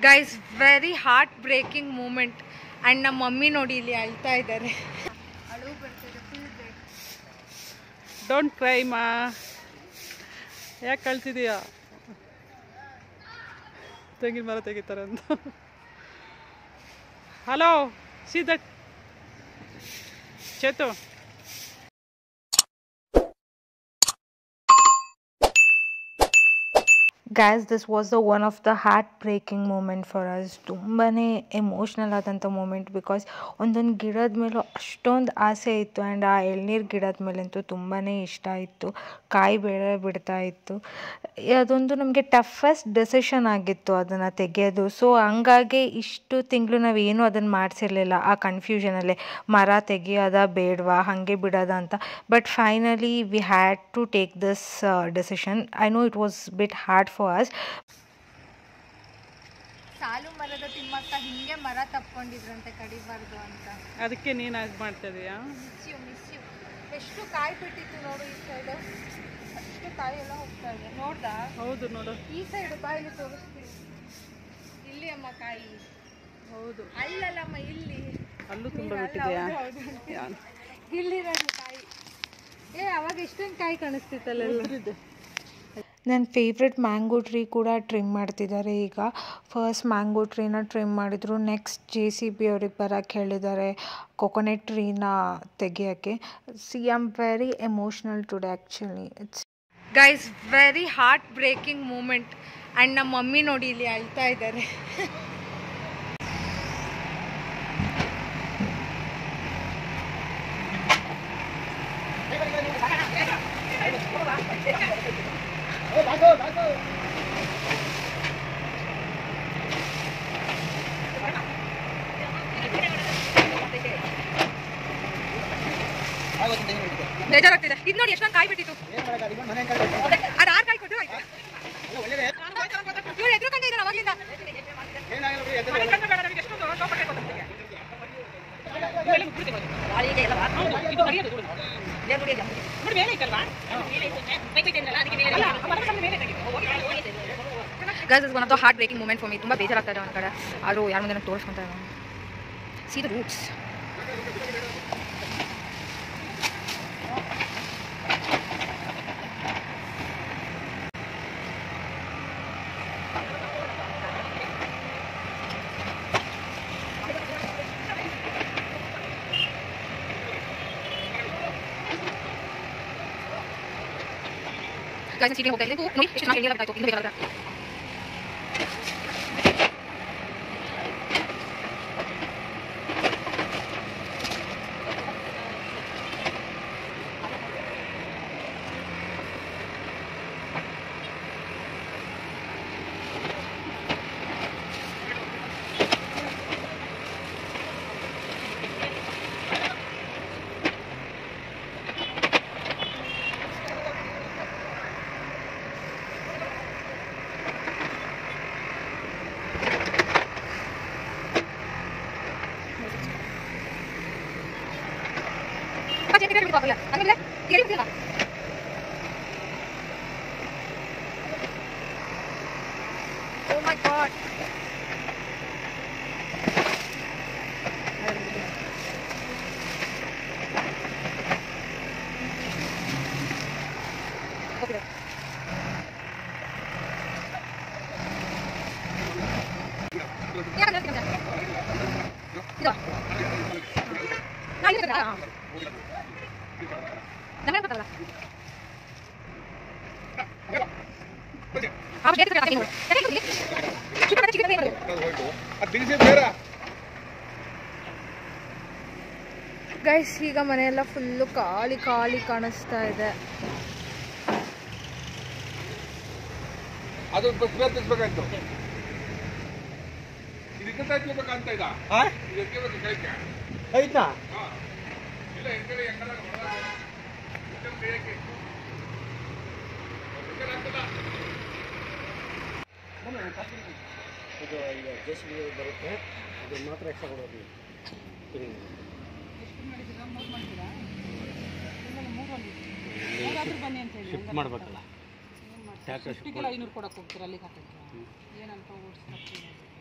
Guys very heart breaking moment. And ನಮ್ಮ mummy ನೋಡಿ ಇಲ್ಲಿ ಅಳ್ತಾ ಇದ್ದಾರೆ. ಅಳು ಬರ್ತಿದೆ ಫುಲ್ ಬ್ರೇಕ್. ಡೋಂಟ್ ಕ್ರೈ ಮಾ. ಯಾಕೆ ಕಳ್ತಿದೀಯಾ? ತೆಂಗಿನ ಮರ ತೆಗಿತಾರೆ ಅಂತ. Hello see that Chethu. Guys, this was the one of the heart-breaking moment for us. ತುಂಬಾ ಎಮೋಷ್ನಲ್ ಆದಂಥ ಮೂಮೆಂಟ್. ಬಿಕಾಸ್ ಒಂದೊಂದು ಗಿಡದ ಮೇಲೂ ಅಷ್ಟೊಂದು ಆಸೆ ಇತ್ತು. ಆ್ಯಂಡ್ ಆ ಎಳ್ನೀರು ಗಿಡದ ಮೇಲಂತೂ ತುಂಬಾ ಇಷ್ಟ ಇತ್ತು. ಕಾಯಿ ಬಿಡ್ತಾ ಇತ್ತು. ಅದೊಂದು ನಮಗೆ ಟಫೆಸ್ಟ್ ಡೆಸಿಷನ್ ಆಗಿತ್ತು ಅದನ್ನು ತೆಗೆಯೋದು. ಸೊ ಹಂಗಾಗಿ ಇಷ್ಟು ತಿಂಗಳು ನಾವೇನು ಅದನ್ನು ಮಾಡಿಸಿರ್ಲಿಲ್ಲ ಆ ಕನ್ಫ್ಯೂಷನಲ್ಲೇ. ಮರ ತೆಗಿಯೋದ ಬೇಡವಾ ಹಾಗೆ ಬಿಡೋದ ಅಂತ. But finally we had to take this decision. I know it was bit hard for us. ಸಾಲು ಮರದ ತಿಮ್ಮಕ್ಕ ಹಿಂಗೆ ಮರ ತಪ್ಕೊಂಡಿದ್ರಂತೆ ಕಡಿಬಾರ್ದು ಅಂತ. ಅದಕ್ಕೆ ನೀನು ಅದು ಮಾಡ್ತಾ ಇದೀಯಾ? Miss you. ಎಷ್ಟು ಕಾಯಿ ಬಿಟ್ಟಿತ್ತು ನೋಡು ಈ ಸೈಡು. ಅಷ್ಟು ಕಾಯಿ ಎಲ್ಲ ಹೋಗ್ತಾ ಇದೆ ನೋಡ್ದಾ? ಹೌದು ನೋಡು. ಈ ಸೈಡು ಬಾಯಲ್ಲಿ ತೋರಿಸ್ತೀವಿ. ಇಲ್ಲಿ ಅಮ್ಮ ಕಾಯಿ. ಹೌದು. ಅಲ್ಲಲ್ಲಮ್ಮ ಇಲ್ಲಿ. ಅಲ್ಲೂ ತುಂಬ ಬಿಟ್ಟಿದೆಯಾ? ಇಲ್ಲಿರೋದು ಕಾಯಿ. ಅವಾಗ ಎಷ್ಟೊಂದು ಕಾಯಿ ಕಾಣಿಸ್ತಿತ್ತಲ್ಲ. ನನ್ನ ಫೇವ್ರೆಟ್ ಮ್ಯಾಂಗೋ ಟ್ರೀ ಕೂಡ ಟ್ರಿಮ್ ಮಾಡ್ತಿದ್ದಾರೆ ಈಗ. ಫಸ್ಟ್ ಮ್ಯಾಂಗೋ ಟ್ರೀನ ಟ್ರಿಮ್ ಮಾಡಿದರು. ನೆಕ್ಸ್ಟ್ JCB ಅವ್ರಿಗೆ ಬರೋಕ್ಕೆ ಹೇಳಿದ್ದಾರೆ ಕೊಕೊನೆಟ್ ಟ್ರೀನ ತೆಗಿಯೋಕ್ಕೆ. See I am very emotional today actually. It's guys very heart breaking moment. And ನಮ್ಮ ಮಮ್ಮಿ ನೋಡಿ ಇಲ್ಲಿ ಅಳ್ತಾ ಇದ್ದಾರೆ. ಬೇಜಾರಾಗ್ತಿದೆ. ಇದು ನೋಡಿ ಎಷ್ಟೊಂದು ಕಾಯಿ ಬಿಟ್ಟಿತ್ತು. ಅದು 6 ಕಾಯಿ ಕೊಟ್ಟು ಆಯ್ತು. ಇವ್ರು ಎದುರುಕಂಡ ಇದ್ದಾರೆ ಅವಾಗಿಂದ. Guys, this is one of the heart-breaking moments for me. ತುಂಬಾ ಬೇಜಾರಾಗ್ತಾ ಇದೆ ಒಂದು ಕಡೆ. ಆದರೂ ಯಾರ ಮುಂದೆ ತೋರಿಸ್ಕೊಂತ ಇಲ್ಲ. See the roots. Guys, ಸೀಟಿಗೆ ಹೋಗ್ತಾ ಇದ್ದೀನಿ. ನೋಡಿ ಎಷ್ಟು ಚೆನ್ನಾಗಿ ಎಳ್ನೀರು ಆಗ್ತಾ ಇತ್ತು. ಇನ್ನು ಬೇಕಾದ್ರೆ Oh my god. Okay. Guys ಈಗ ಮನೆಯೆಲ್ಲ ಫುಲ್ಲು ಖಾಲಿ ಖಾಲಿ ಕಾಣಿಸ್ತಾ ಇದೆ. ಅದು ಬೇರ್ತಿಸ್ಬೇಕಾಯ್ತು. ಇದಕ್ಕೆ ತಗ್ಲಿಬೇಕಂತ ಇದ ಇದಕ್ಕೆ ಬೇಕು ಆಯ್ತಾ? ಇಲ್ಲ ಎಂಕಡೆ ಎಂಕಡೆ ಇದು JCB ಬರುತ್ತೆ. ಅದು ಮಾತ್ರ ಎಕ್ಸ್ಟ್ರಾ ಕೊಡೋದು. ಶಿಫ್ಟ್ ಮಾಡಬೇಕಲ್ಲ. 500 ಕೊಡಕ್ಕೆ ಹೋಗ್ತೀರಾ ಅಲ್ಲಿಗೆ ಹಾಕಕ್ಕೆ ಏನಂತ ಓಡಿಸ್ತಾರೆ.